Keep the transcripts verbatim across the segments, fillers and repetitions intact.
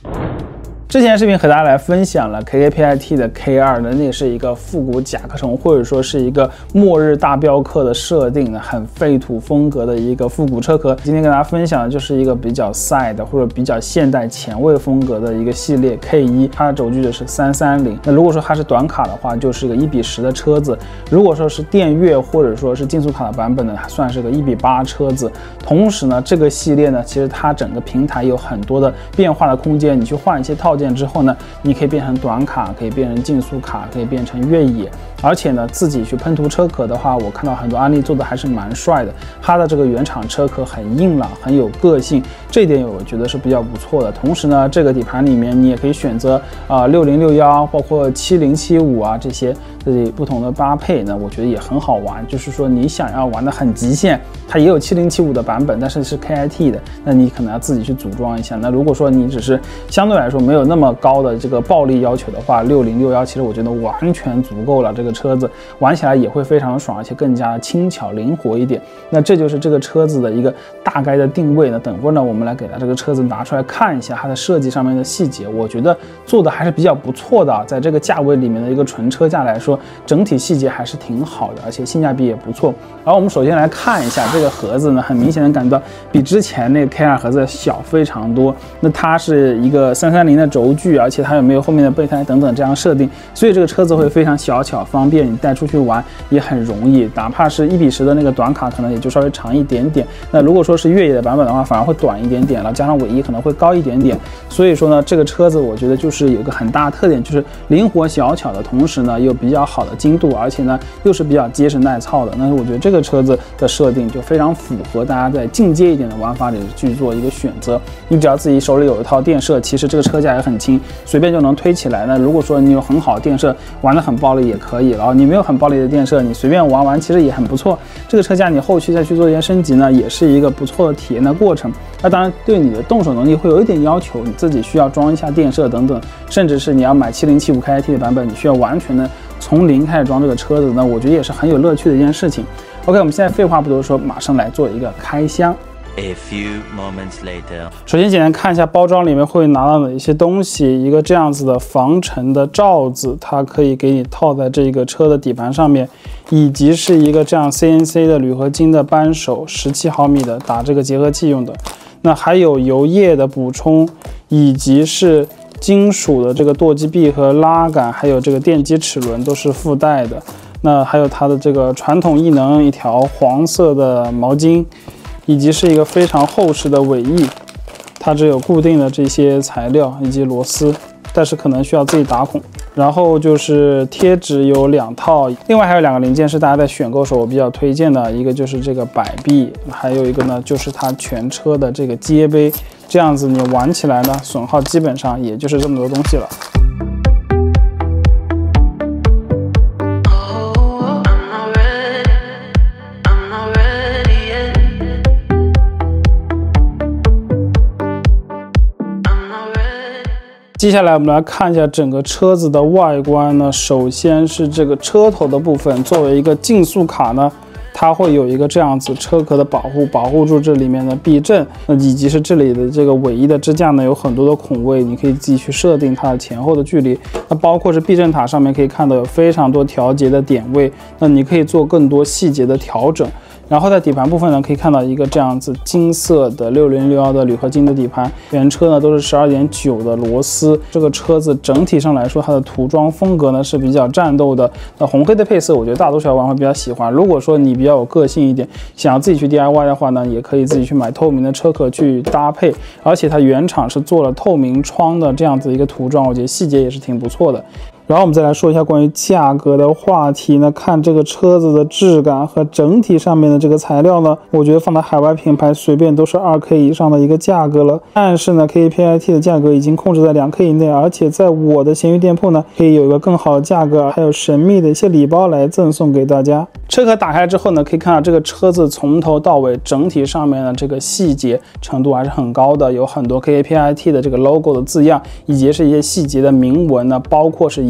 之前视频和大家来分享了 K K P I T 的 K 二 呢，那是一个复古甲壳虫或者说是一个末日大镖客的设定呢，很废土风格的一个复古车壳。今天跟大家分享的就是一个比较 side 或者比较现代前卫风格的一个系列 K 一， 它的轴距的是三三零。那如果说它是短卡的话，就是一个一比十的车子；如果说是电越或者说是竞速卡的版本呢，还算是个一比八车子。同时呢，这个系列呢，其实它整个平台有很多的变化的空间，你去换一些套件之后呢，你可以变成短卡，可以变成竞速卡，可以变成越野。而且呢，自己去喷涂车壳的话，我看到很多案例做的还是蛮帅的。它的这个原厂车壳很硬朗，很有个性，这一点我觉得是比较不错的。同时呢，这个底盘里面你也可以选择啊六零六一，包括七零七五啊这些自己不同的搭配呢，我觉得也很好玩。就是说你想要玩的很极限，它也有七零七五的版本，但是是 K I T 的，那你可能要自己去组装一下。那如果说你只是相对来说没有那么高的这个暴力要求的话，六零六一其实我觉得完全足够了。这个车子玩起来也会非常的爽，而且更加轻巧灵活一点。那这就是这个车子的一个大概的定位呢。等会儿呢，我们来给它这个车子拿出来看一下它的设计上面的细节，我觉得做的还是比较不错的。在这个价位里面的一个纯车价来说，整体细节还是挺好的，而且性价比也不错。然后我们首先来看一下这个盒子呢，很明显的感觉到比之前那个 K 二 盒子小非常多。那它是一个三三零的轴距，而且它有没有后面的备胎等等这样设定，所以这个车子会非常小巧方便，你带出去玩也很容易。哪怕是一比十的那个短卡，可能也就稍微长一点点。那如果说是越野的版本的话，反而会短一点点了，加上尾翼可能会高一点点。所以说呢，这个车子我觉得就是有个很大的特点，就是灵活小巧的同时呢，又比较好的精度，而且呢又是比较结实耐操的。那我觉得这个车子的设定就非常符合大家在进阶一点的玩法里去做一个选择。你只要自己手里有一套电摄，其实这个车架也很轻，随便就能推起来。那如果说你有很好的电摄，玩得很暴力也可以，然后你没有很暴力的电摄，你随便玩玩其实也很不错。这个车架你后期再去做一些升级呢，也是一个不错的体验的过程。那当然对你的动手能力会有一点要求，你自己需要装一下电摄等等，甚至是你要买七零七五 K I T 的版本，你需要完全的从零开始装这个车子呢，我觉得也是很有乐趣的一件事情。OK， 我们现在废话不多说，马上来做一个开箱。 A few moments later， 首先简单看一下包装里面会拿到哪一些东西。一个这样子的防尘的罩子，它可以给你套在这个车的底盘上面，以及是一个这样 C N C 的铝合金的扳手，十七毫米的，打这个结合器用的。那还有油液的补充，以及是金属的这个舵机臂和拉杆，还有这个电机齿轮都是附带的。那还有它的这个传统异能一条黄色的毛巾，以及是一个非常厚实的尾翼，它只有固定的这些材料以及螺丝，但是可能需要自己打孔。然后就是贴纸有两套，另外还有两个零件是大家在选购时候我比较推荐的，一个就是这个摆臂，还有一个呢就是它全车的这个接杯，这样子你玩起来呢损耗基本上也就是这么多东西了。接下来我们来看一下整个车子的外观呢。首先是这个车头的部分，作为一个竞速卡呢，它会有一个这样子车壳的保护，保护住这里面的避震，那以及是这里的这个尾翼的支架呢，有很多的孔位，你可以自己去设定它的前后的距离。那包括是避震塔上面可以看到有非常多调节的点位，那你可以做更多细节的调整。然后在底盘部分呢，可以看到一个这样子金色的六零六一的铝合金的底盘，全车呢都是 十二点九 的螺丝。这个车子整体上来说，它的涂装风格呢是比较战斗的。那红黑的配色，我觉得大多数小伙伴会比较喜欢。如果说你比较有个性一点，想要自己去 D I Y 的话呢，也可以自己去买透明的车壳去搭配。而且它原厂是做了透明窗的这样子一个涂装，我觉得细节也是挺不错的。然后我们再来说一下关于价格的话题呢，看这个车子的质感和整体上面的这个材料呢，我觉得放在海外品牌随便都是 二 K 以上的一个价格了。但是呢 K K P I T 的价格已经控制在 两 K 以内，而且在我的闲鱼店铺呢，可以有一个更好的价格，还有神秘的一些礼包来赠送给大家。车壳打开之后呢，可以看到这个车子从头到尾整体上面的这个细节程度还是很高的，有很多 K K P I T 的这个 logo 的字样，以及是一些细节的铭文呢，包括是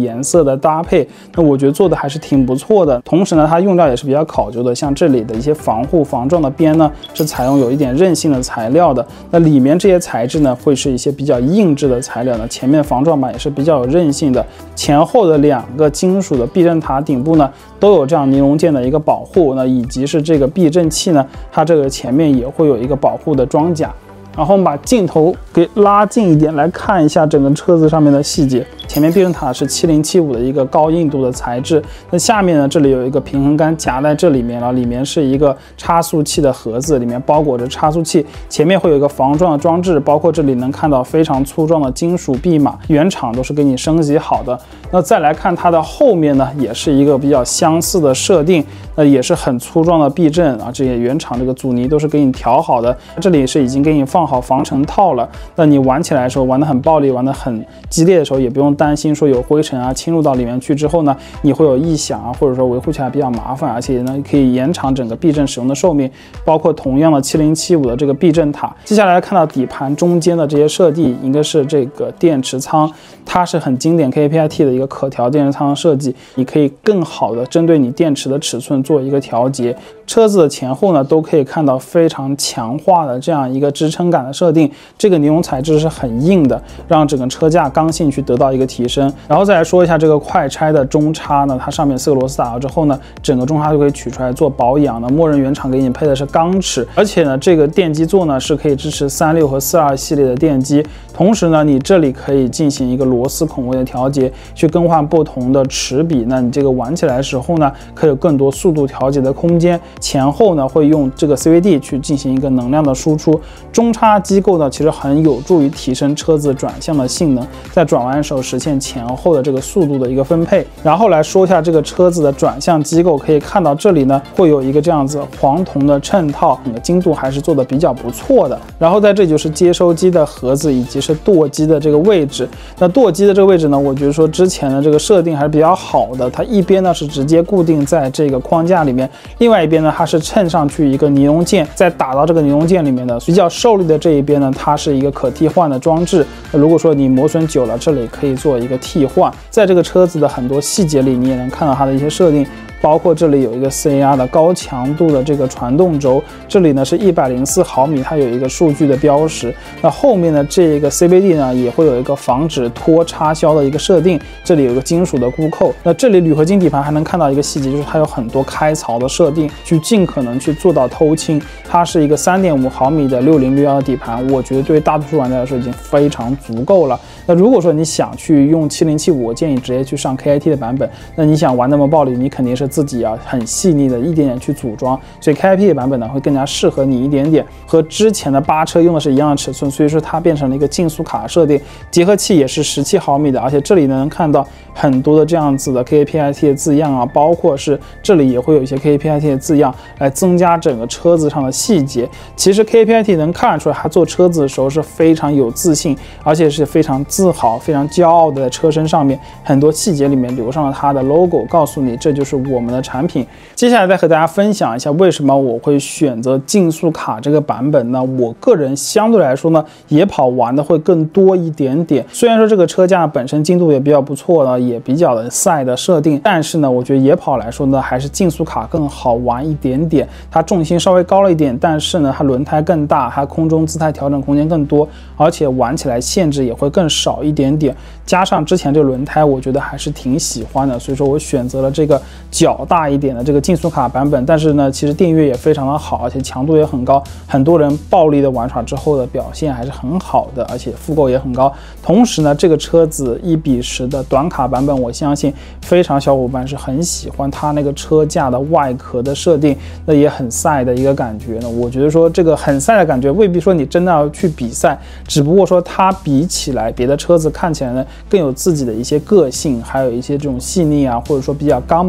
颜色的搭配，那我觉得做的还是挺不错的。同时呢，它用料也是比较考究的，像这里的一些防护防撞的边呢，是采用有一点韧性的材料的。那里面这些材质呢，会是一些比较硬质的材料呢。前面防撞板也是比较有韧性的，前后的两个金属的避震塔顶部呢，都有这样尼龙件的一个保护。那以及是这个避震器呢，它这个前面也会有一个保护的装甲。然后我们把镜头给拉近一点，来看一下整个车子上面的细节。前面避震塔是七零七五的一个高硬度的材质，那下面呢，这里有一个平衡杆夹在这里面，然后里面是一个差速器的盒子，里面包裹着差速器，前面会有一个防撞的装置，包括这里能看到非常粗壮的金属臂马，原厂都是给你升级好的。那再来看它的后面呢，也是一个比较相似的设定，那也是很粗壮的避震啊，这些原厂这个阻尼都是给你调好的，这里是已经给你放好防尘套了。那你玩起来的时候，玩得很暴力，玩得很激烈的时候，也不用担心说有灰尘啊侵入到里面去之后呢，你会有异响啊，或者说维护起来比较麻烦，而且呢可以延长整个避震使用的寿命。包括同样的七零七五的这个避震塔，接下来看到底盘中间的这些设计，一个是这个电池仓，它是很经典 K A P I T 的一个可调电池仓设计，你可以更好的针对你电池的尺寸做一个调节。车子的前后呢都可以看到非常强化的这样一个支撑感的设定，这个尼龙材质是很硬的，让整个车架刚性去得到一个提升。然后再来说一下这个快拆的中插呢，它上面四个螺丝打了之后呢，整个中插就可以取出来做保养的。默认原厂给你配的是钢齿，而且呢这个电机座呢是可以支持三六和四二系列的电机，同时呢你这里可以进行一个螺丝孔位的调节，去更换不同的齿比，那你这个玩起来的时候呢，可以有更多速度调节的空间。前后呢会用这个 C V D 去进行一个能量的输出。中插机构呢其实很有助于提升车子转向的性能，在转弯的时候实现前后的这个速度的一个分配。然后来说一下这个车子的转向机构，可以看到这里呢会有一个这样子黄铜的衬套，整个精度还是做的比较不错的。然后在这里就是接收机的盒子以及是舵机的这个位置。那舵机的这个位置呢，我觉得说之前的这个设定还是比较好的，它一边呢是直接固定在这个框架里面，另外一边呢它是衬上去一个尼龙件，再打到这个尼龙件里面的。比较受力的这一边呢，它是一个可替换的装置，那如果说你磨损久了，这里可以做一个替换。在这个车子的很多细节里，你也能看到它的一些设定，包括这里有一个 C A R 的高强度的这个传动轴，这里呢是一百零四毫米，它有一个数据的标识。那后面的这个 C V D 呢也会有一个防止脱插销的一个设定，这里有一个金属的箍扣。那这里铝合金底盘还能看到一个细节，就是它有很多开槽的设定，去尽可能去做到偷轻。它是一个 三点五毫米的六零六一的底盘，我觉得对大多数玩家来说已经非常足够了。那如果说你想去用七零七五，我建议直接去上 K I T 的版本。那你想玩那么暴力，你肯定是自己啊很细腻的一点点去组装，所以 K I T 的版本呢会更加适合你一点点。和之前的八车用的是一样的尺寸，所以说它变成了一个竞速卡设定，结合器也是十七毫米的，而且这里呢能看到很多的这样子的 K A P I T 的字样啊，包括是这里也会有一些 K A P I T 的字样，来增加整个车子上的细节。其实 K A P I T 能看得出来，他做车子的时候是非常有自信，而且是非常自豪、非常骄傲的在车身上面很多细节里面留上了他的 logo， 告诉你这就是我们的产品。接下来再和大家分享一下为什么我会选择竞速卡这个版本呢？我个人相对来说呢，野跑玩的会更多一点点。虽然说这个车架本身精度也比较不错呢，也比较的赛的设定，但是呢，我觉得野跑来说呢，还是竞速卡更好玩一点点。它重心稍微高了一点，但是呢，它轮胎更大，它空中姿态调整空间更多，而且玩起来限制也会更少一点点。加上之前这个轮胎，我觉得还是挺喜欢的，所以说我选择了这个较大一点的这个竞速卡版本。但是呢，其实电越也非常的好，而且强度也很高，很多人暴力的玩耍之后的表现还是很好的，而且复购也很高。同时呢，这个车子一比十的短卡版本，我相信非常小伙伴是很喜欢它那个车架的外壳的设定，那也很赛的一个感觉呢。我觉得说这个很赛的感觉，未必说你真的要去比赛，只不过说它比起来别的车子看起来呢更有自己的一些个性，还有一些这种细腻啊，或者说比较刚猛的感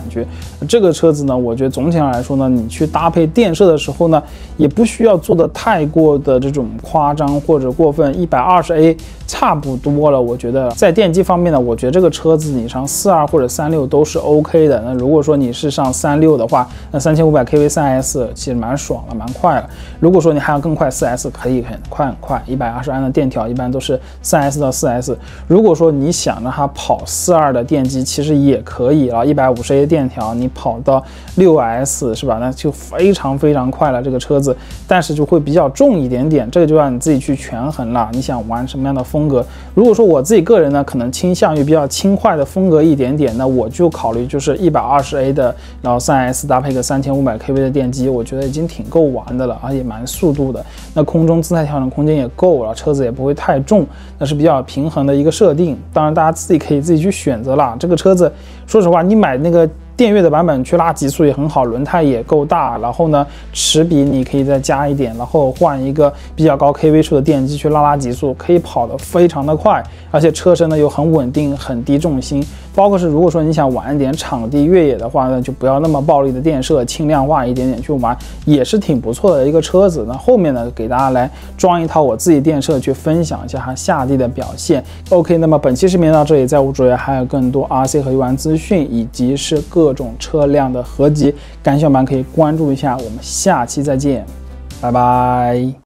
感觉。这个车子呢，我觉得总体上来说呢，你去搭配电摄的时候呢，也不需要做的太过的这种夸张或者过分， 一百二十 A 差不多了。我觉得在电机方面呢，我觉得这个车子你上四二或者三六都是 OK 的。那如果说你是上三六的话，那三千五百 K V 三 S 其实蛮爽了，蛮快了。如果说你还要更快， 四 S 可以很快很快，一百二十安的电条一般都是 三 S 到 四 S。如果说你想让它跑四二的电机，其实也可以啊， 一百五十 A 电条你跑到 六 S 是吧？那就非常非常快了这个车子，但是就会比较重一点点，这个就让你自己去权衡了，你想玩什么样的风格。如果说我自己个人呢，可能倾向于比较轻快的风格一点点，那我就考虑就是 一百二十 A 的，然后 三 S 搭配个 三千五百 K V 的电机，我觉得已经挺够玩的了，而且蛮速度的。那空中姿态调整空间也够了，车子也不会太重，那是比较平衡的一个设定。当然大家自己可以自己去选择啦。这个车子说实话，你买那个电悦的版本去拉极速也很好，轮胎也够大，然后呢齿比你可以再加一点，然后换一个比较高 K V 数的电机去拉拉极速，可以跑得非常的快，而且车身呢又很稳定，很低重心。包括是如果说你想玩一点场地越野的话呢，就不要那么暴力的电摄，轻量化一点点去玩，也是挺不错的一个车子。那后面呢给大家来装一套我自己电摄去分享一下它下地的表现。 OK， 那么本期视频到这里，在无主页还有更多 R C 和游玩资讯，以及是各种车辆的合集，感兴趣的朋友可以关注一下。我们下期再见，拜拜。